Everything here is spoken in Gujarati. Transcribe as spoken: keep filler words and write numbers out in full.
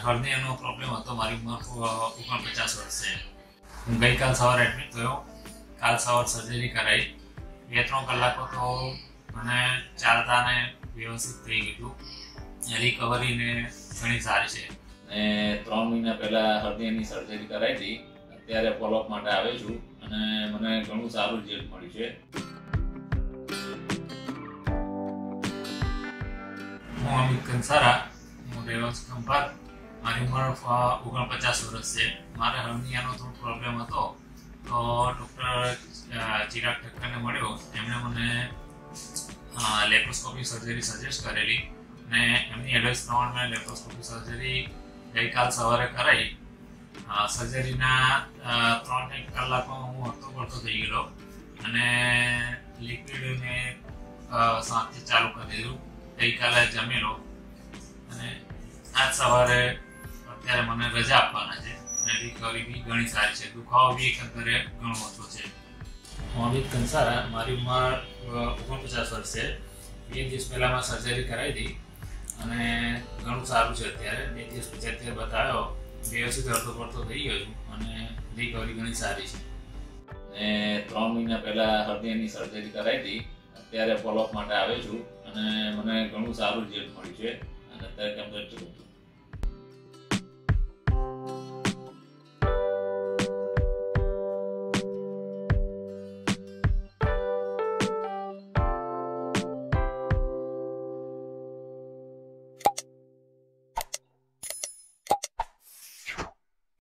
હૃદયનો પ્રોબ્લેમ હતો. મારી ઉંમર ઓગણપચાસ વર્ષ છે. હું ગઈકાલ સવારે એડમિટ થયો. કાલ સવારે સર્જરી કરાવી. બે ત્રણ કલાકો તો મને ચાલતાને વ્યવસ્થિત થઈ ગયું. રિકવરીને ઘણી સારી છે. અને ત્રણ મહિના પહેલાં હૃદયની સર્જરી કરાવી હતી. અત્યારે ફોલોઅપ માટે આવ્યો છું અને મને ઘણું સારું રિઝલ્ટ મળ્યું છે. હું અમિત કંસારા, હું રહેવાસી ખંભાત. મારી ઉંમર ઓગણપચાસ વર્ષ છે. મારે હર્નિયાનો થોડો પ્રોબ્લેમ હતો, તો ડૉક્ટર ચિરાગ ઠક્કરને મળ્યો. એમણે મને લેપ્રોસ્કોપી સર્જરી સજેસ્ટ કરેલી અને એમની એડવાઇસ પ્રમાણે મેં લેપ્રોસ્કોપી સર્જરી ગઈકાલ સવારે કરાવી. સર્જરીના ત્રણ એક કલાકમાં હું હરતો પડતો થઈ ગયેલો અને લિક્વિડને સાંજથી ચાલુ કરી દીધું. ગઈકાલે જમેલો અને આજ સવારે અત્યારે મને રજા આપવાના છે અને રિકવરી બી ઘણી સારી છે. દુખાવો બી એકંદરે ઘણો ઓછો છે. હું અમિત કંસારા, મારી ઉંમર ઓગણપચાસ વર્ષ છે. બે દિવસ પહેલાં મેં સર્જરી કરાવી હતી અને ઘણું સારું છે. અત્યારે બે દિવસ પછી અત્યારે બતાવ્યો, વ્યવસ્થિત અડધો પડતો થઈ ગયો છું અને રિકવરી ઘણી સારી છે. અને ત્રણ મહિના પહેલાં હૃદયની સર્જરી કરાવી હતી. અત્યારે ફોલોઅપ માટે આવ્યો છું અને મને ઘણું સારું રિઝલ્ટ મળ્યું છે અને અત્યારે કમ્પ્લીટ